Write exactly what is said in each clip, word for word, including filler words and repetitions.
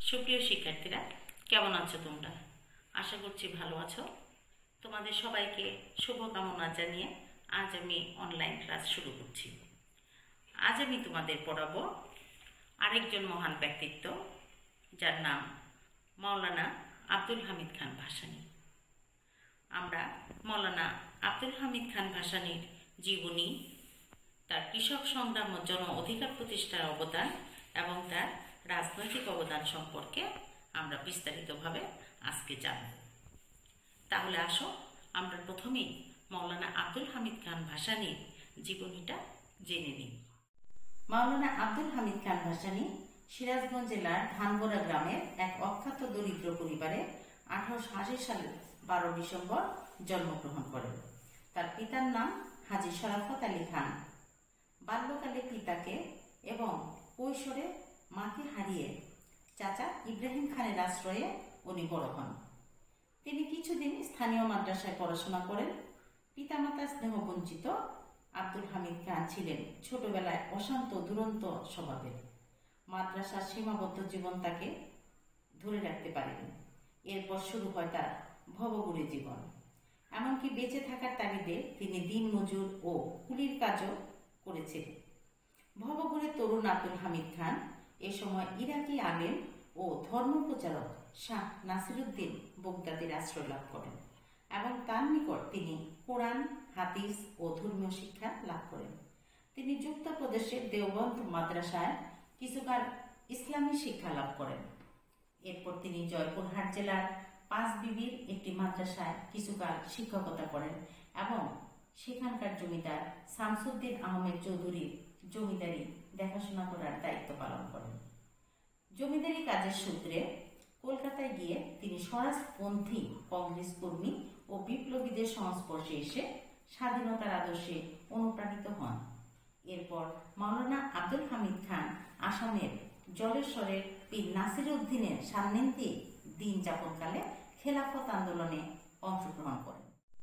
সুপ্রিয় শিক্ষার্থীরা, কেমন আছো তোমরা? আশা করছি ভালো আছো। তোমাদের সবাইকে শুভকামনা জানিয়ে আজ আমি অনলাইন ক্লাস শুরু করছি। আজ আমি তোমাদের পড়াবো আরেকজন মহান ব্যক্তিত্ব, যার নাম মাওলানা আব্দুল হামিদ খান ভাসানী। আমরা মাওলানা আব্দুল হামিদ খান ভাসানীর জীবনী, তার কৃষক সংগ্রাম ও জন অধিকার প্রতিষ্ঠার অবদান এবং তার রাজনৈতিক অবদান সম্পর্কে আমরা বিস্তারিতভাবে আজকে জানব। তাহলে আসো আমরা প্রথমেই মাওলানা আব্দুল হামিদ খান ভাসানীর জীবনীটা জেনে নিই। মাওলানা আব্দুল হামিদ খান ভাসানী সিরাজগঞ্জ জেলার ধানগড়া গ্রামের এক অখ্যাত দরিদ্র পরিবারে আঠারোশো আশি সালের বারো ডিসেম্বর জন্মগ্রহণ করেন। তার পিতার নাম হাজী শরাফত আলী খান। বাল্যকালে পিতাকে এবং কৈশোরে মাকে হারিয়ে চাচা ইব্রাহিম খানের আশ্রয়ে উনি বড় হন। তিনি কিছুদিন স্থানীয় মাদ্রাসায় পড়াশোনা করেন। পিতামাতার স্নেহবঞ্চিত আব্দুল হামিদ খান ছিলেন ছোটবেলায় অশান্ত দুরন্ত স্বভাবের। মাদ্রাসার সীমাবদ্ধ জীবন তাকে ধরে রাখতে পারেনি। এরপর শুরু হয় তার ভবঘুরে জীবন। এমনকি বেঁচে থাকার তাগিদে তিনি দিন মজুর ও কুলির কাজও করেছিলেন। ভবঘুরে তরুণ আব্দুল হামিদ খান এ সময় ইরাকি আলেম ও ধর্মপ্রচারক শাহ নাসিরুদ্দিন বগদাদির আশ্রয় লাভ করেন এবং তার নিকট তিনি কোরআন, হাদিস ও ধর্মীয় শিক্ষা লাভ করেন। তিনি যুক্তপ্রদেশের দেওবন্দ মাদ্রাসায় কিছুকাল ইসলামী শিক্ষা লাভ করেন। এরপর তিনি জয়পুরহাট জেলার পাঁচবিবির একটি মাদ্রাসায় কিছুকাল শিক্ষকতা করেন এবং সেখানকার জমিদার শামসুদ্দিন আহমেদ চৌধুরীর জমিদারি দেখাশোনা করার দায়িত্ব পালন করেন। জমিদারি কাজের সূত্রে কলকাতায় গিয়ে তিনি স্বরাজপন্থী কংগ্রেস কর্মী ও বিপ্লবীদের সংস্পর্শে এসে স্বাধীনতার আদর্শে অনুপ্রাণিত হন। এরপর মাওলানা আব্দুল হামিদ খান আসামের জলেশ্বরের পীর নাসিরউদ্দিনের সান্নিধ্যে দিন যাপনকালে খেলাফত আন্দোলনে অংশগ্রহণ করেন।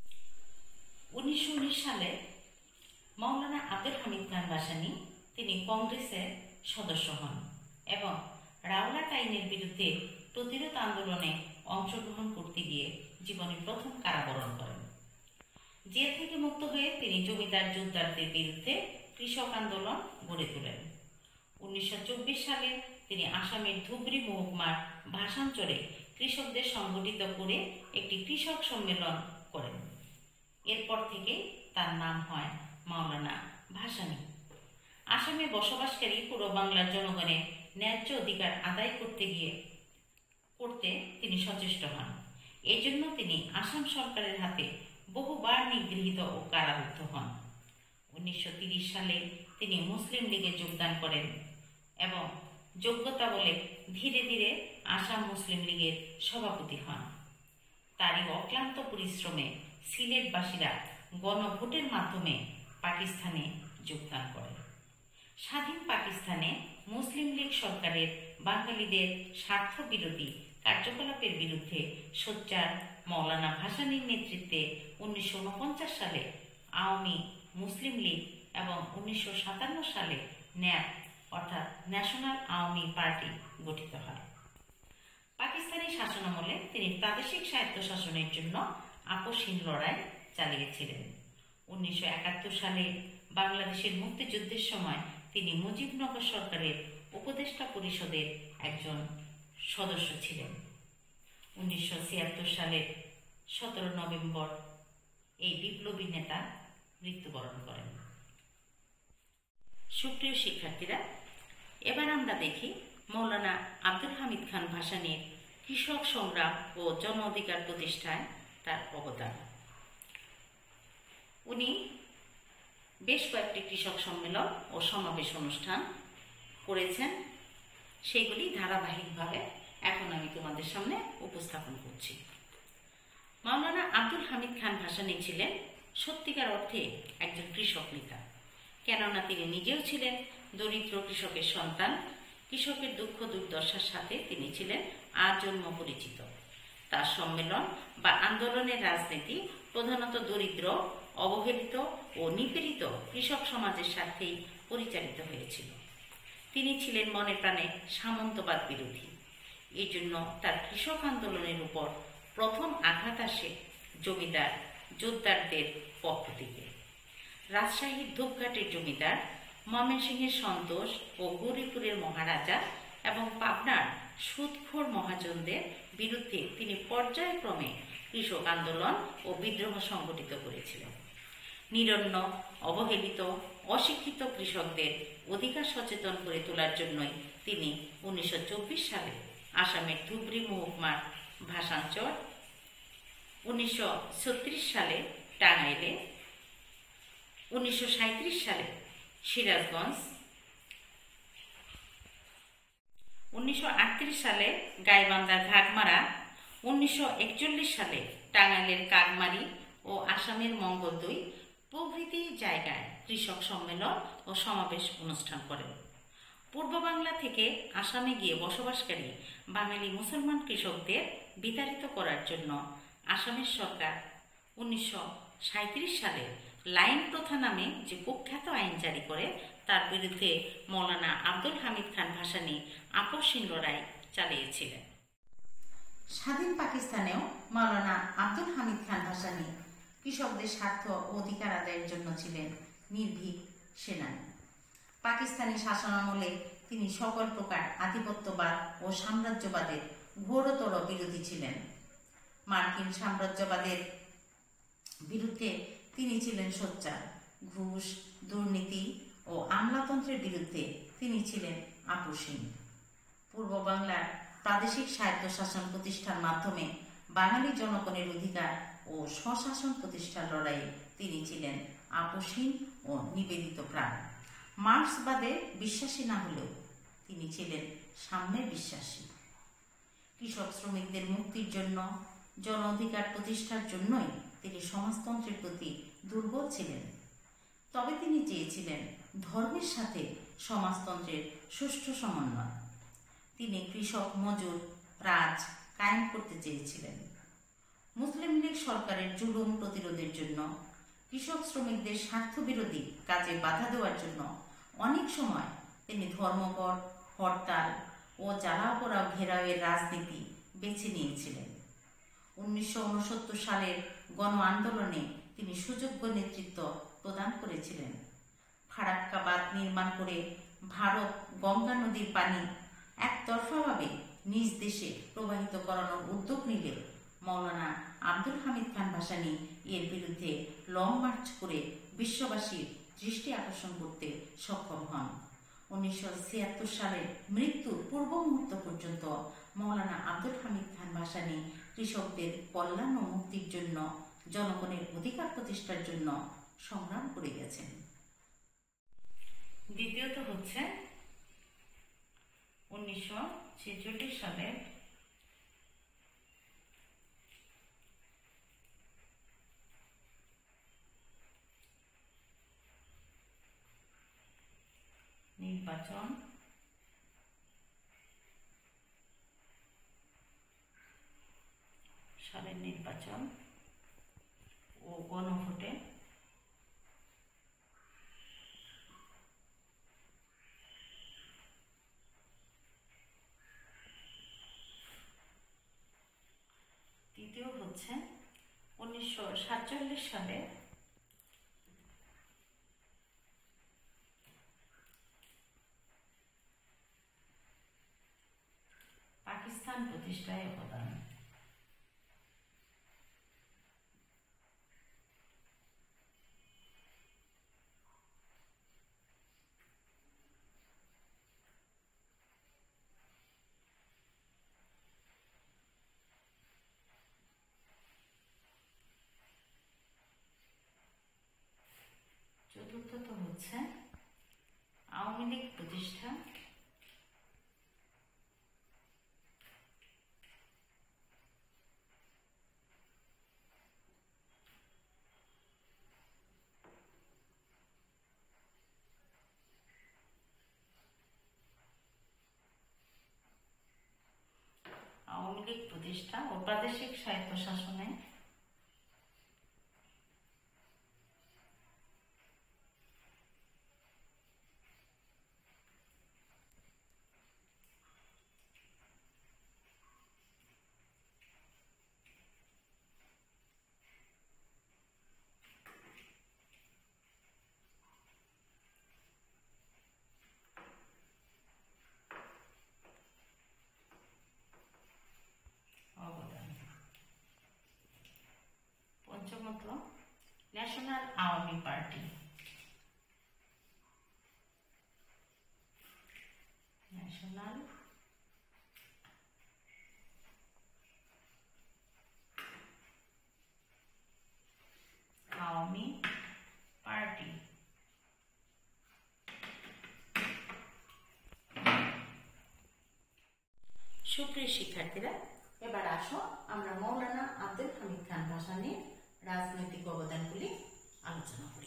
উনিশশো উনিশ সালে মাওলানা আব্দুল হামিদ খান ভাসানী তিনি কংগ্রেসের সদস্য হন এবং রাওলাট আইনের বিরুদ্ধে প্রতিরোধ আন্দোলনে অংশগ্রহণ করতে গিয়ে জীবনে প্রথম কারাবরণ করেন। জেল থেকে মুক্ত হয়ে তিনি জমিদার জোরদারদের বিরুদ্ধে কৃষক আন্দোলন গড়ে তোলেন। উনিশশো চব্বিশ সালে তিনি আসামের ধুবড়ী মহকুমার ভাষাঞ্চলে কৃষকদের সংগঠিত করে একটি কৃষক সম্মেলন করেন। এরপর থেকে তার নাম হয় মাওলানা ভাসানী। আসামে বসবাসকারী পূর্ব বাংলার জনগণের ন্যায্য অধিকার আদায় করতে গিয়ে করতে তিনি সচেষ্ট হন। এই জন্য তিনি আসাম সরকারের হাতে বহুবার নিগৃহীত ও কারারুদ্ধ হন। উনিশশো তিরিশ সালে তিনি মুসলিম লীগে যোগদান করেন এবং যোগ্যতা বলে ধীরে ধীরে আসাম মুসলিম লীগের সভাপতি হন। তারই অক্লান্ত পরিশ্রমে সিলেটবাসীরা গণভোটের মাধ্যমে পাকিস্তানে যোগদান করেন। স্বাধীন পাকিস্তানে মুসলিম লীগ সরকারের বাঙালিদের স্বার্থ বিরোধী কার্যকলাপের বিরুদ্ধে সোচ্চার মাওলানা ভাসানীর নেতৃত্বে উনিশশো উনপঞ্চাশ সালে আওয়ামী মুসলিম লীগ এবং উনিশশো সাতান্ন সালে ন্যাপ অর্থাৎ ন্যাশনাল আওয়ামী পার্টি গঠিত হয়। পাকিস্তানি শাসনামলে তিনি প্রাদেশিক স্বায়ত্তশাসনের জন্য আপোষহীন লড়াই চালিয়েছিলেন। উনিশশো একাত্তর সালে বাংলাদেশের মুক্তিযুদ্ধের সময় তিনি মুজিবনগর সরকারের উপদেষ্টা পরিষদের একজন সদস্য ছিলেন। উনিশশো ছিয়াত্তর সালের সতেরো নভেম্বর এই বিপ্লবী নেতা মৃত্যুবরণ করেন। সুপ্রিয় শিক্ষার্থীরা, এবার আমরা দেখি মাওলানা আব্দুল হামিদ খান ভাসানীর কৃষক সংগ্রাম ও জন অধিকার প্রতিষ্ঠায় তার অবদান। উনি বেশ কয়েকটি কৃষক সম্মেলন ও সমাবেশ অনুষ্ঠান করেছেন। সেগুলি ধারাবাহিকভাবে এখন আমি তোমাদের সামনে উপস্থাপন করছি। মাওলানা আব্দুল হামিদ খান ভাসানী ছিলেন সত্যিকার অর্থে একজন কৃষক নেতা, কেননা তিনি নিজেও ছিলেন দরিদ্র কৃষকের সন্তান। কৃষকের দুঃখ দুর্দশার সাথে তিনি ছিলেন আজন্ম পরিচিত। তার সম্মেলন বা আন্দোলনের রাজনীতি প্রধানত দরিদ্র, অবহেলিত ও নিপীড়িত কৃষক সমাজের স্বার্থেই পরিচালিত হয়েছিল। তিনি ছিলেন মনে প্রাণে সামন্তবাদ বিরোধী। এই জন্য তার কৃষক আন্দোলনের উপর প্রথম আঘাত আসে জমিদার জোরদারদের পক্ষ থেকে। রাজশাহীর ধূপঘাটের জমিদার, ময়মনসিংহের সন্তোষ ও গৌরীপুরের মহারাজা এবং পাবনার সুদখোর মহাজনদের বিরুদ্ধে তিনি পর্যায়ক্রমে কৃষক আন্দোলন ও বিদ্রোহ সংগঠিত করেছিলেন। নিরন্ন, অবহেলিত, অশিক্ষিত কৃষকদের অধিকার সচেতন করে তোলার জন্যই তিনি উনিশশো চব্বিশ সালে আসামের ধুবড়ী মহকুমার ভাষাঞ্চল, উনিশশো ছত্রিশ সালে টাঙ্গাইলে, উনিশশো সাঁত্রিশ সালে সিরাজগঞ্জ, উনিশশো আটত্রিশ সালে গাইবান্ধার ঘাগমারা, উনিশশো একচল্লিশ সালে টাঙ্গাইলের কাকমারি ও আসামের মঙ্গলদৈ প্রভৃতি জায়গায় কৃষক সম্মেলন ও সমাবেশ অনুষ্ঠান করেন। পূর্ব বাংলা থেকে আসামে গিয়ে বসবাসকারী বাঙালি মুসলমান কৃষকদের বিতাড়িত করার জন্য আসামের সরকার উনিশশো সাঁত্রিশ সালে লাইন প্রথা নামে যে কুখ্যাত আইন জারি করে তার বিরুদ্ধে মৌলানা আব্দুল হামিদ খান ভাসানী আপসহীন লড়াই চালিয়েছিলেন। স্বাধীন পাকিস্তানেও মৌলানা আব্দুল হামিদ খান ভাসানী কৃষকদের স্বার্থ ও অধিকার আদায়ের জন্য ছিলেন নির্ভীক সেনানী। পাকিস্তানি শাসনামলে তিনি সকল প্রকার আধিপত্যবাদ ও সাম্রাজ্যবাদের ঘোরতর বিরোধী ছিলেন। মার্কিন সাম্রাজ্যবাদের বিরুদ্ধে তিনি ছিলেন সোচ্চার। ঘুষ, দুর্নীতি ও আমলাতন্ত্রের বিরুদ্ধে তিনি ছিলেন আপোষহীন। পূর্ব বাংলার প্রাদেশিক স্বায়ত্তশাসন প্রতিষ্ঠার মাধ্যমে বাঙালি জনগণের অধিকার ও স্বশাসন প্রতিষ্ঠার লড়াইয়ে তিনি ছিলেন আপোষহীন ও নিবেদিত প্রাণ। মার্ক্সবাদে বিশ্বাসী না হলেও তিনি ছিলেন সাম্যে বিশ্বাসী। কৃষক শ্রমিকদের মুক্তির জন্য, জন অধিকার প্রতিষ্ঠার জন্যই তিনি সমাজতন্ত্রের প্রতি দুর্বল ছিলেন। তবে তিনি চেয়েছিলেন ধর্মের সাথে সমাজতন্ত্রের সুষ্ঠু সমন্বয়। তিনি কৃষক মজুর রাজ কায়েম করতে চেয়েছিলেন। মুসলিম লীগ সরকারের জুলুম প্রতিরোধের জন্য, কৃষক শ্রমিকদের স্বার্থবিরোধী কাজে বাধা দেওয়ার জন্য অনেক সময় তিনি ধর্মঘট, হরতাল ও জ্বালাও পোড়াও ঘেরাওয়ের রাজনীতি বেছে নিয়েছিলেন। উনিশশো উনসত্তর সালের গণ আন্দোলনে তিনি সুযোগ্য নেতৃত্ব প্রদান করেছিলেন। ফারাক্কা বাঁধ নির্মাণ করে ভারত গঙ্গা নদীর পানি একতরফাভাবে নিজ দেশে প্রবাহিত করানোর উদ্যোগ নিলে মৌলানা আব্দুল হামিদ খান ভাসানী এর বিরুদ্ধে লং মার্চ করে বিশ্ববাসীর দৃষ্টি আকর্ষণ করতে সক্ষম হন। উনিশশো ছিয়াত্তর সালের মৃত্যুর পূর্ব মুহূর্ত পর্যন্ত মৌলানা আব্দুল হামিদ খান ভাসানী কৃষকদের কল্যাণ ও মুক্তির জন্য, জনগণের অধিকার প্রতিষ্ঠার জন্য সংগ্রাম করে গেছেন। দ্বিতীয়ত হচ্ছে উনিশশো ছেচল্লিশ সালে নির্বাচন সালের নির্বাচন ও গণভোটে তৃতীয় হচ্ছে উনিশশো সাতচল্লিশ সালে পাকিস্তান প্রতিষ্ঠায় অবদান। চতুর্থত হচ্ছে আওয়ামী লীগ প্রতিষ্ঠা। আওয়ামী লীগ প্রতিষ্ঠা ও প্রাদেশিক স্বায়ত্তশাসনে তো national Awami party, national Awami party সুপ্রিয় শিক্ষার্থীরা, এবার আসো আমরা মৌলানা আব্দুল হামিদ খান ভাসানীর রাজনৈতিক অবদানগুলি আলোচনা করি।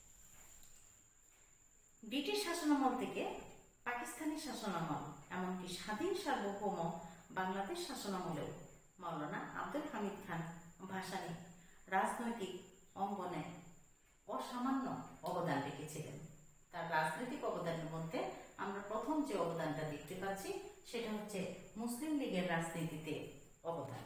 ব্রিটিশ শাসনামল থেকে পাকিস্তানি শাসনামল, এমনকি স্বাধীন সার্বভৌম বাংলাদেশ শাসনামলেও মৌলানা আব্দুল হামিদ খান ভাসানী রাজনৈতিক অঙ্গনে অসামান্য অবদান রেখেছিলেন। তার রাজনৈতিক অবদানের মধ্যে আমরা প্রথম যে অবদানটা দেখতে পাচ্ছি সেটা হচ্ছে মুসলিম লীগের রাজনীতিতে অবদান।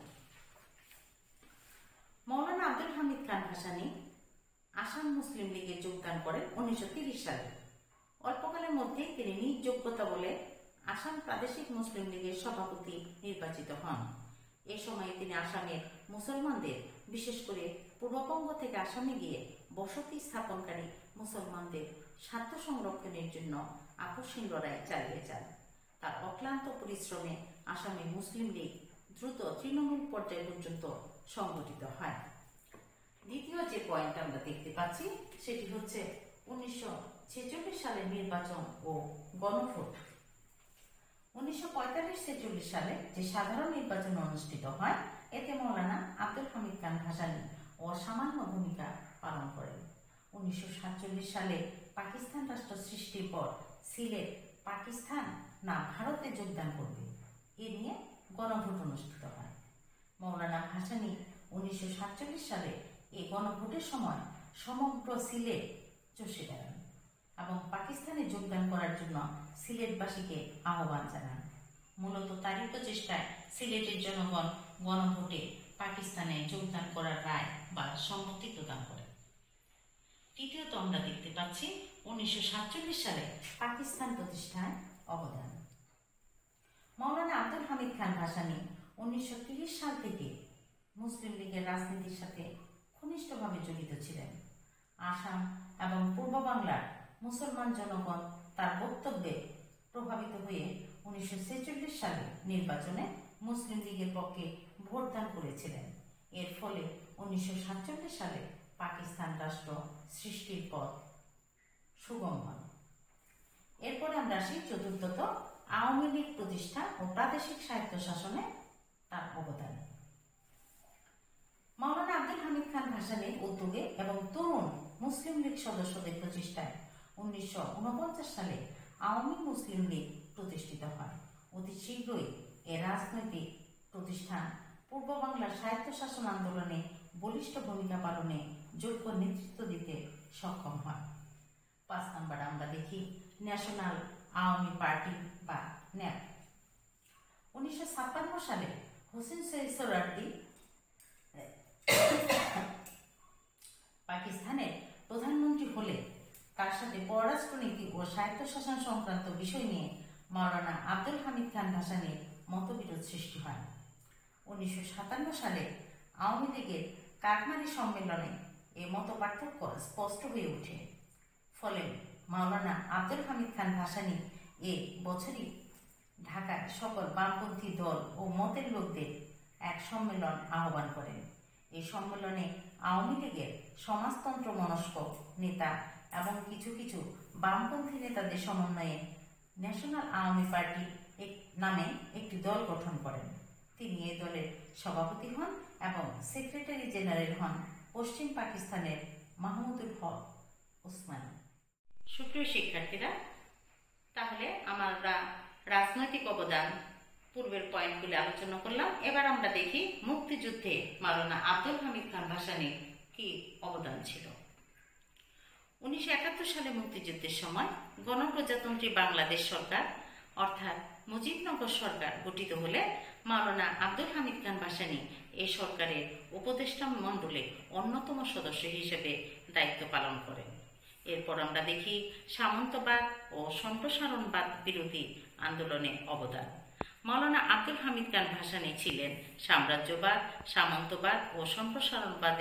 মৌলানা আব্দুল হামিদ খান ভাসানী আসাম মুসলিম লীগে যোগদান করেন উনিশশো তিরিশ সালে। অল্পকালের মধ্যেই তিনি নিজ যোগ্যতা বলে আসাম প্রাদেশিক মুসলিম লীগের সভাপতি নির্বাচিত হন। এ সময়ে তিনি আসামের মুসলমানদের, বিশেষ করে পূর্ববঙ্গ থেকে আসামে গিয়ে বসতি স্থাপনকারী মুসলমানদের স্বার্থ সংরক্ষণের জন্য আকস্মিক লড়াই চালিয়ে যান। তার অক্লান্ত পরিশ্রমে আসামে মুসলিম লীগ দ্রুত তৃণমূল পর্যায় পর্যন্ত সংগঠিত হয়। দ্বিতীয় যে পয়েন্ট আমরা দেখতে পাচ্ছি সেটি হচ্ছে উনিশশো ছেচল্লিশ সালের নির্বাচন ও গণভোট। উনিশশো পঁয়তাল্লিশ ছেচল্লিশ সালে যে সাধারণ নির্বাচন অনুষ্ঠিত হয়, এতে মৌলানা আব্দুল হামিদ খান ভাসানী অসামান্য ভূমিকা পালন করেন। উনিশশো সাতচল্লিশ সালে পাকিস্তান রাষ্ট্র সৃষ্টির পর সিলেট পাকিস্তান না ভারতে যোগদান করবে, এ নিয়ে গণভোট অনুষ্ঠিত হয়। মৌলানা ভাসানী উনিশশো সাতচল্লিশ সালে এই গণভোটের সময় সমগ্র সিলেট চষে বেড়ান এবং পাকিস্তানে যোগদান করার জন্য সিলেটবাসীকে আহ্বান জানান। মূলত তারই প্রচেষ্টায় সিলেটের জনগণ গণভোটে পাকিস্তানে যোগদান করার রায় বা সম্মতি প্রদান করে। তৃতীয়ত আমরা দেখতে পাচ্ছি উনিশশো সাতচল্লিশ সালে পাকিস্তান প্রতিষ্ঠায় অবদান। মৌলানা আব্দুল হামিদ খান ভাসানী উনিশশো তিরিশ সাল থেকে মুসলিম লীগের রাজনীতির সাথে ঘনিষ্ঠভাবে জড়িত ছিলেন। আসাম এবং পূর্ব বাংলার মুসলমান জনগণ তার বক্তব্যে প্রভাবিত হয়ে উনিশশো ছেচল্লিশ সালে নির্বাচনে মুসলিম লীগের পক্ষে ভোটদান করেছিলেন। এর ফলে উনিশশো সাতচল্লিশ সালে পাকিস্তান রাষ্ট্র সৃষ্টির পথ সুগম হয়। এরপরে আমরা আসি চতুর্থত আওয়ামী লীগ প্রতিষ্ঠা ও প্রাদেশিক স্বায়ত্তশাসনে তার অবদান। মৌলানা আব্দুল হামিদ খান ভাসানীর উদ্যোগে এবং তরুণ মুসলিম লীগ সদস্যদের প্রচেষ্টায় উনিশশো উনপঞ্চাশ সালে আওয়ামী মুসলিম লীগ প্রতিষ্ঠিত হয়। অতি শীঘ্রই এ রাজনৈতিক প্রতিষ্ঠান পূর্ব বাংলার স্বায়ত্তশাসন আন্দোলনে বলিষ্ঠ ভূমিকা পালনে যোগ্য নেতৃত্ব দিতে সক্ষম হয়। পাঁচ নম্বর আমরা দেখি ন্যাশনাল আওয়ামী পার্টি বা ন্যাপ। উনিশশো ছাপ্পান্ন সালে হোসেন শহীদ সোহরাওয়ার্দী পাকিস্তানের প্রধানমন্ত্রী হলে তার সাথে পররাষ্ট্রনীতি ও স্বায়ত্তশাসন সংক্রান্ত বিষয় নিয়ে মৌলানা আব্দুল হামিদ খান ভাসানীর মতবিরোধ সৃষ্টি হয়। উনিশশো সাতান্ন সালে আওয়ামী লীগের কাকমারি সম্মেলনে এ মত পার্থক্য স্পষ্ট হয়ে ওঠে। ফলে মৌলানা আব্দুল হামিদ খান ভাসানী এ বছরই ঢাকায় সকল বামপন্থী দল ও মতের লোকদের এক সম্মেলন আহ্বান করেন। এই সম্মেলনে আওয়ামী লীগের সমাজতন্ত্র মনস্ক নেতা এবং কিছু কিছু বামপন্থী নেতাদের সমন্বয়ে ন্যাশনাল আওয়ামী পার্টি নামে একটি দল গঠন করেন। তিনি এই দলের সভাপতি হন এবং সেক্রেটারি জেনারেল হন পশ্চিম পাকিস্তানের মাহমুদুল হক ওসমানী। সুপ্রিয় শিক্ষার্থীরা, তাহলে আমরা রাজনৈতিক অবদান পূর্বের পয়েন্টগুলি আলোচনা করলাম। এবার আমরা দেখি মুক্তিযুদ্ধে মৌলানা আব্দুল হামিদ খান ভাসানীর কি অবদান ছিল। উনিশশো একাত্তর সালে মুক্তিযুদ্ধের সময় গণপ্রজাতন্ত্রী বাংলাদেশ সরকার অর্থাৎ মুজিবনগর সরকার গঠিত হলে মৌলানা আব্দুল হামিদ খান ভাসানী এই সরকারের উপদেষ্টা মণ্ডলীর অন্যতম সদস্য হিসেবে দায়িত্ব পালন করেন। এরপর আমরা দেখি সামন্তবাদ ও সম্প্রসারণবাদ বিরোধী আন্দোলনে অবদান। মৌলানা আব্দুল হামিদ খান ভাসানী ছিলেন সাম্রাজ্যবাদ, সামন্তবাদ ও সম্প্রসারণবাদের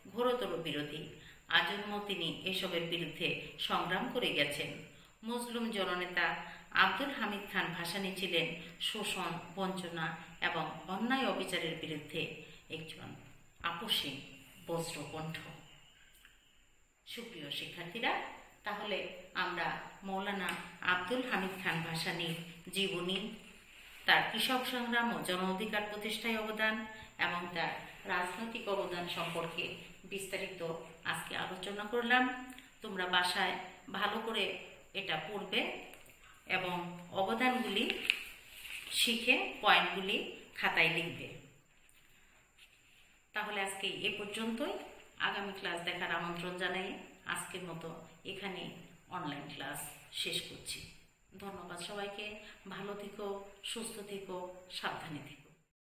ঘোরতর বিরোধী। আজন্ম তিনি এসবের বিরুদ্ধে সংগ্রাম করে গেছেন। মজলুম জননেতা আব্দুল হামিদ খান ভাসানী ছিলেন শোষণ, বঞ্চনা এবং অন্যায় অবিচারের বিরুদ্ধে একজন আপসীন বজ্রকণ্ঠ। সুপ্রিয় শিক্ষার্থীরা, তাহলে আমরা মৌলানা আব্দুল হামিদ খান ভাসানীর জীবনী, তার কৃষক সংগ্রাম ও জন অধিকার প্রতিষ্ঠায় অবদান এবং তার রাজনৈতিক অবদান সম্পর্কে বিস্তারিত আজকে আলোচনা করলাম। তোমরা বাসায় ভালো করে এটা পড়বে এবং অবদানগুলি শিখে পয়েন্টগুলি খাতায় লিখবে। তাহলে আজকে এ পর্যন্তই। আগামী ক্লাস দেখার আমন্ত্রণ জানাই আজকের মতো এখানে অনলাইন ক্লাস শেষ করছি। ধন্যবাদ সবাইকে। ভালো থেকো, সুস্থ থেকো, সাবধানে থেকো।